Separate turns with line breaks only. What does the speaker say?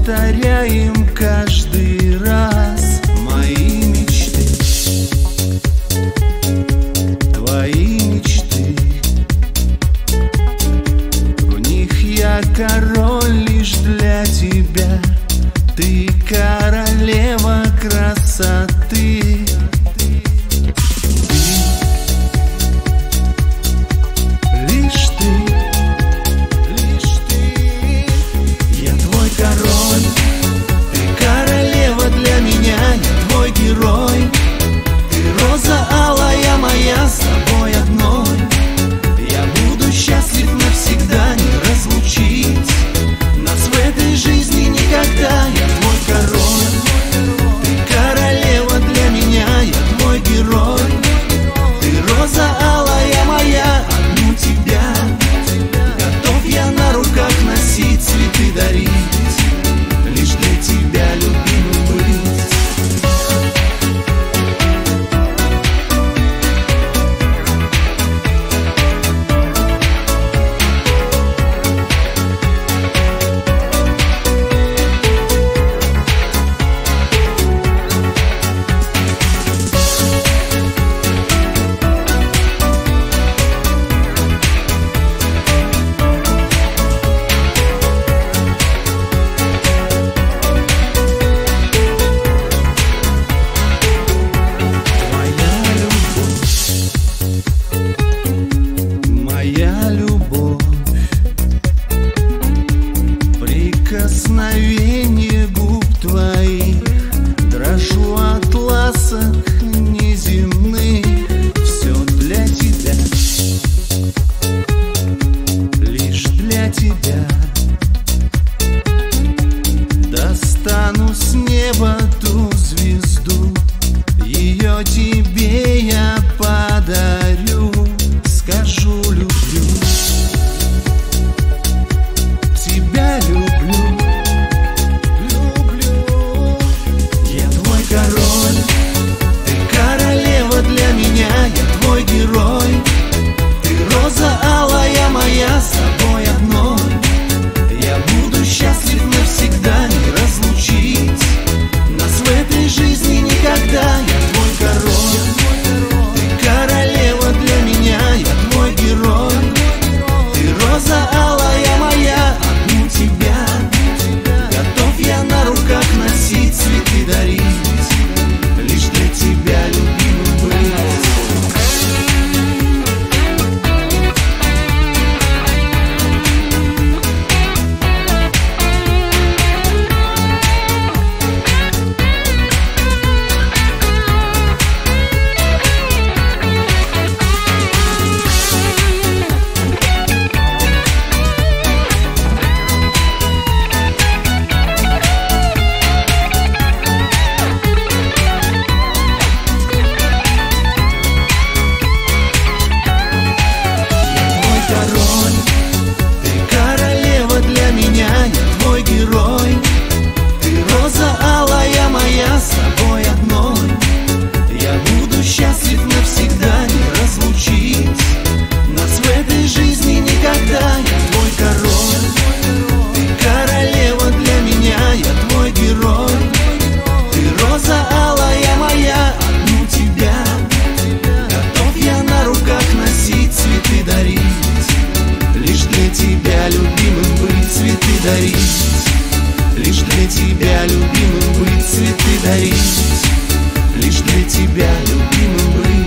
повторяем каждый раз мои мечты, твои мечты. В них я король лишь для тебя, ты королева красоты. Герой, ты роза алая моя, с тобой одной я буду счастлив навсегда, не разлучить нас в этой жизни никогда. Я твой король, ты королева для меня, я твой герой, ты роза алая моя, одну тебя готов я на руках носить, цветы дарить, лишь для тебя любимым быть. Прикосновение губ твоих, дрожу от ласок неземных. Все для тебя, лишь для тебя. Достану с неба ту звезду, ее тебе я подарю. Скажу люблю, тебя люблю, люблю. Я твой король, ты королева для меня, я твой герой, ты роза алая моя, с тобой одной я буду счастлив навсегда, не разлучить нас в этой жизни никогда. Я твой король, ты королева для меня, я твой герой, ты роза алая моя, одну тебя готов я на руках носить, цветы дарить, лишь для тебя любимым быть. Герой, ты роза алая моя, с тобой одной я буду счастлив навсегда, не разлучить нас в этой жизни никогда. Я твой король, ты королева для меня, я твой герой, ты роза алая моя, одну тебя готов я на руках носить, цветы дарить, лишь для тебя любимым быть, цветы дарить, лишь для тебя любимым быть, цветы дарить, лишь для тебя любимым быть.